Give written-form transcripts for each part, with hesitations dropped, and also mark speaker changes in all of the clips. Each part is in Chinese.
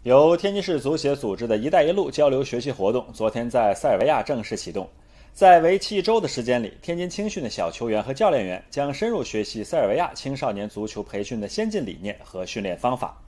Speaker 1: 由天津市足协组织的“一带一路”交流学习活动，昨天在塞尔维亚正式启动。在为期1周的时间里，天津青训的小球员和教练员将深入学习塞尔维亚青少年足球培训的先进理念和训练方法。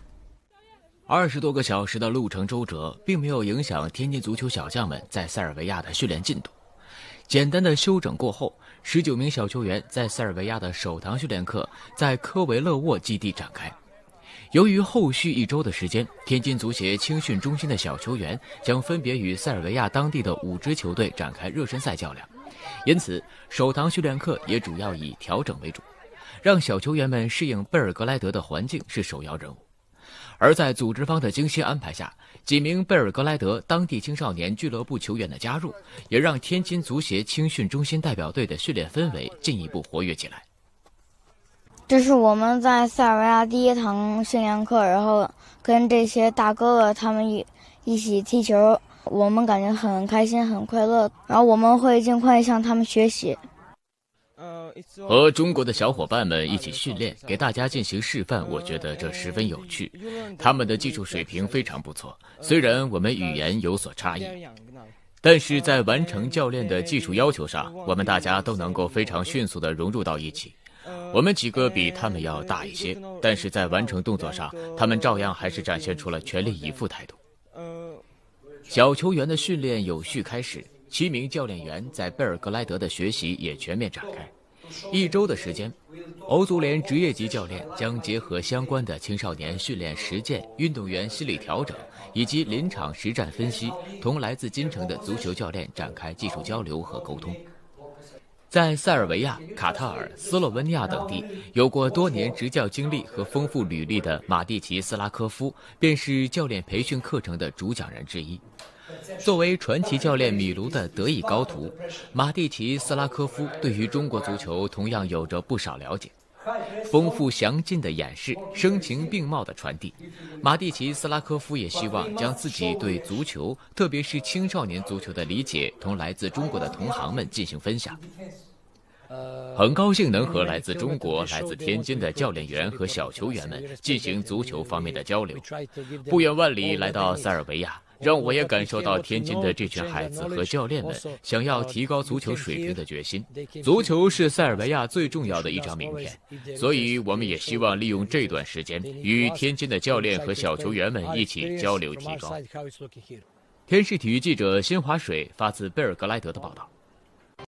Speaker 2: 20多个小时的路程周折，并没有影响天津足球小将们在塞尔维亚的训练进度。简单的休整过后，19名小球员在塞尔维亚的首堂训练课在科维勒沃基地展开。由于后续1周的时间，天津足协青训中心的小球员将分别与塞尔维亚当地的5支球队展开热身赛较量，因此首堂训练课也主要以调整为主，让小球员们适应贝尔格莱德的环境是首要任务。而在组织方的精心安排下，几名贝尔格莱德当地青少年俱乐部球员的加入，也让天津足协青训中心代表队的训练氛围进一步活跃起来。
Speaker 3: 这是我们在塞尔维亚第1堂训练课，然后跟这些大哥哥他们一起踢球，我们感觉很开心很快乐，然后我们会尽快向他们学习。
Speaker 2: 和中国的小伙伴们一起训练，给大家进行示范，我觉得这十分有趣。他们的技术水平非常不错，虽然我们语言有所差异，但是在完成教练的技术要求上，我们大家都能够非常迅速地融入到一起。我们几个比他们要大一些，但是在完成动作上，他们照样还是展现出了全力以赴态度。小球员的训练有序开始，7名教练员在贝尔格莱德的学习也全面展开。1周的时间，欧足联职业级教练将结合相关的青少年训练实践、运动员心理调整以及临场实战分析，同来自京城的足球教练展开技术交流和沟通。在塞尔维亚、卡塔尔、斯洛文尼亚等地有过多年执教经历和丰富履历的马蒂奇斯拉科夫，便是教练培训课程的主讲人之一。作为传奇教练米卢的得意高徒，马蒂奇斯拉科夫对于中国足球同样有着不少了解。丰富详尽的演示，声情并茂的传递，马蒂奇斯拉科夫也希望将自己对足球，特别是青少年足球的理解，同来自中国的同行们进行分享。很高兴能和来自中国、来自天津的教练员和小球员们进行足球方面的交流。不远万里来到塞尔维亚，让我也感受到天津的这群孩子和教练们想要提高足球水平的决心。足球是塞尔维亚最重要的一张名片，所以我们也希望利用这段时间与天津的教练和小球员们一起交流提高。天视体育记者辛华水发自贝尔格莱德的报道。